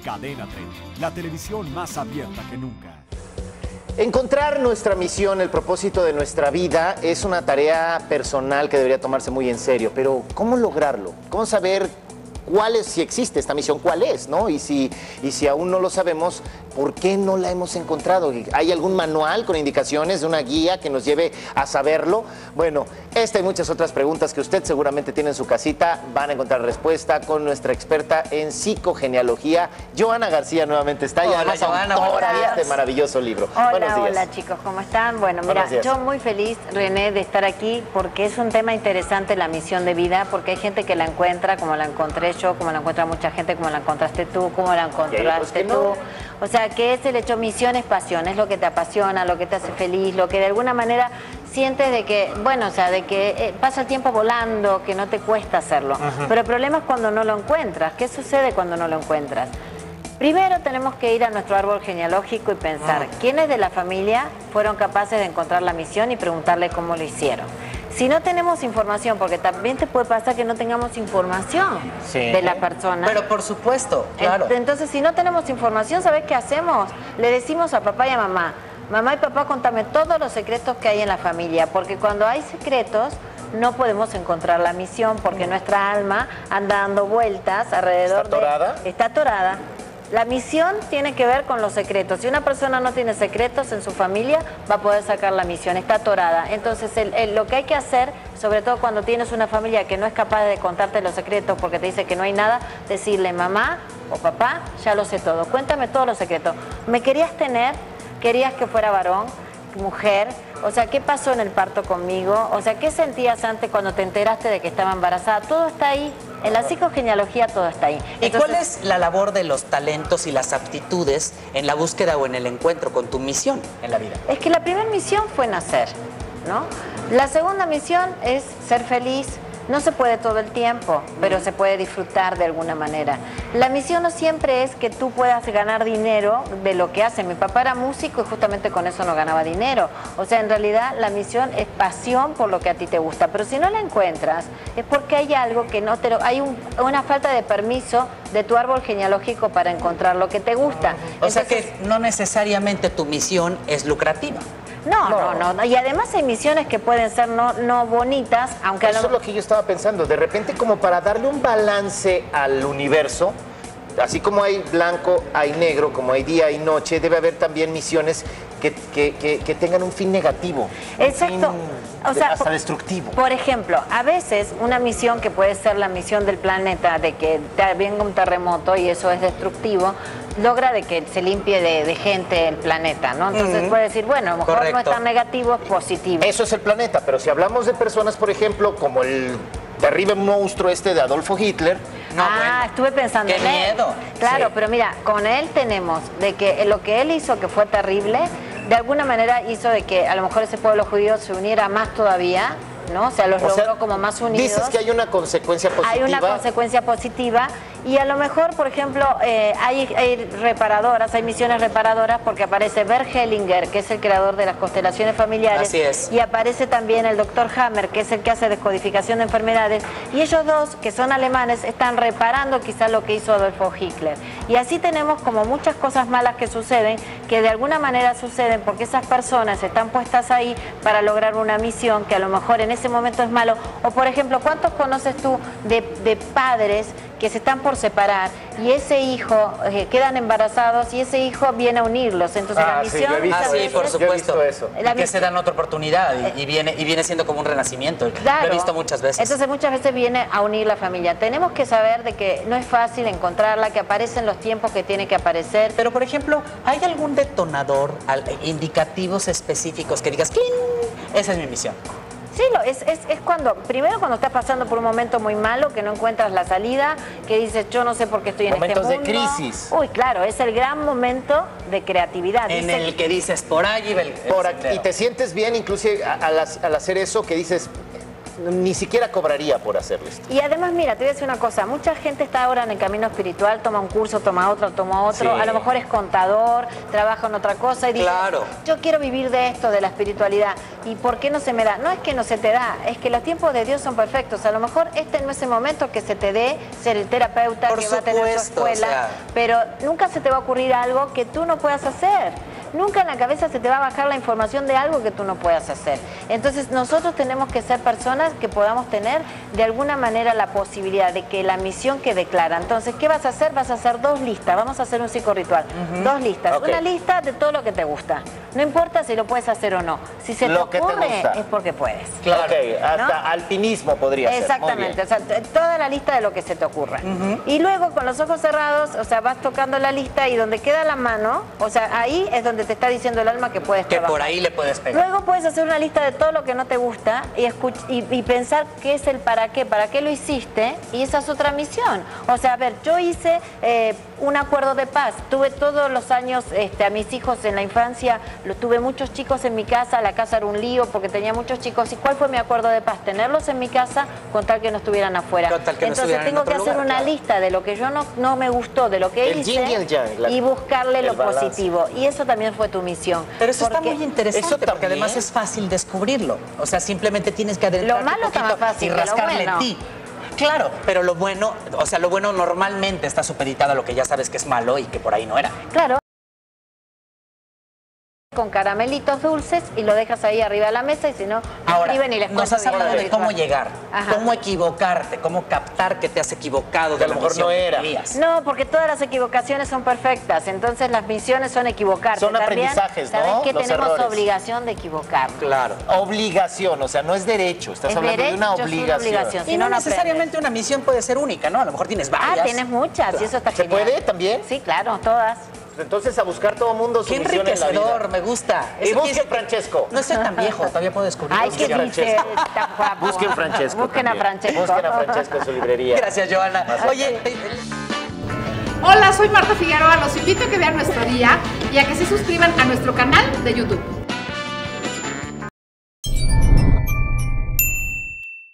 Cadena 30, la televisión más abierta que nunca. Encontrar nuestra misión, el propósito de nuestra vida, es una tarea personal que debería tomarse muy en serio. Pero, ¿cómo lograrlo? ¿Cómo saber cuál es, si existe esta misión, cuál es, ¿no? Y si aún no lo sabemos, ¿por qué no la hemos encontrado? ¿Hay algún manual con indicaciones de una guía que nos lleve a saberlo? Bueno, esta y muchas otras preguntas que usted seguramente tiene en su casita van a encontrar respuesta con nuestra experta en psicogenealogía, Johanna García, nuevamente está. Hola, y además Johanna, autora de este maravilloso libro. Buenos días. Hola chicos, ¿cómo están? Bueno, mira, yo muy feliz, René, de estar aquí porque es un tema interesante la misión de vida, porque hay gente que la encuentra como la encontré yo, como la encuentra mucha gente, como la encontraste tú, como la encontraste tú. O sea, que es el hecho, misión es pasión, es lo que te apasiona, lo que te hace feliz, lo que de alguna manera sientes de que, bueno, o sea, de que pasa el tiempo volando, que no te cuesta hacerlo. Pero el problema es cuando no lo encuentras. ¿Qué sucede cuando no lo encuentras? Primero tenemos que ir a nuestro árbol genealógico y pensar quiénes de la familia fueron capaces de encontrar la misión y preguntarle cómo lo hicieron. Si no tenemos información, porque también te puede pasar que no tengamos información de la persona. Pero por supuesto, claro. Entonces, si no tenemos información, ¿sabes qué hacemos? Le decimos a papá y a mamá, mamá y papá, contame todos los secretos que hay en la familia, porque cuando hay secretos no podemos encontrar la misión, porque nuestra alma anda dando vueltas alrededor ¿Está atorada? Está atorada. La misión tiene que ver con los secretos. Si una persona no tiene secretos en su familia, va a poder sacar la misión, está atorada. Entonces, lo que hay que hacer, sobre todo cuando tienes una familia que no es capaz de contarte los secretos porque te dice que no hay nada, decirle, mamá o papá, ya lo sé todo, cuéntame todos los secretos. ¿Me querías tener? ¿Querías que fuera varón, mujer? O sea, ¿qué pasó en el parto conmigo? O sea, ¿qué sentías antes cuando te enteraste de que estaba embarazada? Todo está ahí. En la psicogenealogía todo está ahí. ¿Y cuál es la labor de los talentos y las aptitudes en la búsqueda o en el encuentro con tu misión en la vida? Es que la primera misión fue nacer, ¿no? La segunda misión es ser feliz. No se puede todo el tiempo, pero se puede disfrutar de alguna manera. La misión no siempre es que tú puedas ganar dinero de lo que hace. Mi papá era músico y justamente con eso no ganaba dinero. O sea, en realidad la misión es pasión por lo que a ti te gusta. Pero si no la encuentras, es porque hay algo que no te lo... Hay una falta de permiso de tu árbol genealógico para encontrar lo que te gusta. O sea que no necesariamente tu misión es lucrativa. No. Y además hay misiones que pueden ser no bonitas, aunque... Eso es lo que yo estaba pensando. De repente, como para darle un balance al universo, así como hay blanco, hay negro, como hay día y noche, debe haber también misiones que tengan un fin negativo. Exacto. O sea, hasta destructivo. Por ejemplo, a veces una misión que puede ser la misión del planeta, de que venga un terremoto y eso es destructivo, logra de que se limpie de gente el planeta, ¿no? Entonces puede decir, bueno, a lo mejor no es tan negativo, es positivo. Eso es el planeta, pero si hablamos de personas, por ejemplo, como el terrible monstruo este de Adolfo Hitler. Estuve pensando en él. ¡Qué miedo! Claro, pero mira, con él tenemos de que lo que él hizo que fue terrible, de alguna manera hizo de que a lo mejor ese pueblo judío se uniera más todavía, ¿no? O sea, los logró como más unidos. Dices que hay una consecuencia positiva. Hay una consecuencia positiva y a lo mejor, por ejemplo, hay reparadoras, hay misiones reparadoras porque aparece Bert Hellinger, que es el creador de las constelaciones familiares. Así es. Y aparece también el doctor Hammer, que es el que hace descodificación de enfermedades. Y ellos dos, que son alemanes, están reparando quizás lo que hizo Adolfo Hitler. Y así tenemos como muchas cosas malas que suceden, que de alguna manera suceden porque esas personas están puestas ahí para lograr una misión que a lo mejor en ese momento es malo. O por ejemplo, ¿cuántos conoces tú de padres que se están por separar y ese hijo quedan embarazados y ese hijo viene a unirlos? Entonces la misión... Sí, por supuesto. Eso. Que se dan otra oportunidad y viene siendo como un renacimiento. Claro. Lo he visto muchas veces. Entonces muchas veces viene a unir la familia. Tenemos que saber de que no es fácil encontrarla, que aparece en los tiempos que tiene que aparecer. Pero por ejemplo, ¿hay algún detonador, indicativos específicos que digas, ¡cling! Esa es mi misión? Sí, es cuando, primero cuando estás pasando por un momento muy malo, que no encuentras la salida, que dices, yo no sé por qué estoy en este mundo. Momentos de crisis. Uy, claro, es el gran momento de creatividad. En el que dices, por allí y te sientes bien, incluso al hacer eso, que dices, ni siquiera cobraría por hacerlo esto. Y además, mira, te voy a decir una cosa, mucha gente está ahora en el camino espiritual, toma un curso, toma otro, sí. A lo mejor es contador, trabaja en otra cosa y dice, yo quiero vivir de esto, de la espiritualidad. ¿Y por qué no se me da? No es que no se te da, es que los tiempos de Dios son perfectos. A lo mejor este no es el momento que se te dé ser el terapeuta que va a tener su escuela, pero nunca se te va a ocurrir algo que tú no puedas hacer. Nunca en la cabeza se te va a bajar la información de algo que tú no puedas hacer. Entonces nosotros tenemos que ser personas que podamos tener de alguna manera la posibilidad de que la misión quede clara. Entonces, ¿qué vas a hacer? Vas a hacer 2 listas. Vamos a hacer un psicorritual. 2 listas. Una lista de todo lo que te gusta. No importa si lo puedes hacer o no. Si se te ocurre, es porque puedes. Claro. Hasta alpinismo podría ser. Exactamente. O sea, toda la lista de lo que se te ocurra. Y luego, con los ojos cerrados, o sea, vas tocando la lista y donde queda la mano, o sea, ahí es donde te está diciendo el alma que puedes trabajar. Que por ahí le puedes pegar. Luego puedes hacer una lista de todo lo que no te gusta y pensar qué es el para qué lo hiciste, y esa es otra misión. O sea, a ver, yo hice un acuerdo de paz. Tuve todos los años a mis hijos en la infancia, tuve muchos chicos en mi casa, la casa era un lío porque tenía muchos chicos. ¿Y cuál fue mi acuerdo de paz? Tenerlos en mi casa con tal que no estuvieran afuera. Entonces tengo que hacer una lista de lo que yo no me gustó, de lo que hice, y buscarle lo positivo. Y eso también fue tu misión. Pero eso está muy interesante, porque además es fácil descubrirlo. O sea, simplemente tienes que adentrarte lo malo un poquito está más fácil, y rascarle en ti. Claro, pero lo bueno, o sea, lo bueno normalmente está supeditado a lo que ya sabes que es malo y que por ahí no era. Claro. Con caramelitos dulces y lo dejas ahí arriba de la mesa, y si no, escriben y les nos has hablado de cómo llegar, cómo equivocarte, cómo captar que te has equivocado, que a lo mejor no era. No, porque todas las equivocaciones son perfectas, entonces las misiones son equivocarte. Son aprendizajes, ¿no? Sabes que los tenemos errores. Obligación de equivocarnos. Claro. Obligación, o sea, no es derecho, estás hablando de una obligación. Y no necesariamente una misión puede ser única, ¿no? A lo mejor tienes varias. Tienes muchas, y eso está genial. ¿Se puede también? Sí, claro, todas. Entonces, a buscar todo mundo su misión en la vida. Me gusta. Y busquen Francesco. No estoy tan viejo, todavía puedo descubrir. Ay, ¿qué dice? Busquen Francesco. Busquen a Francesco. Busquen a Francesco en su librería. Gracias, Joana. Oye. Hola, soy Marta Figueroa. Los invito a que vean nuestro día y a que se suscriban a nuestro canal de YouTube.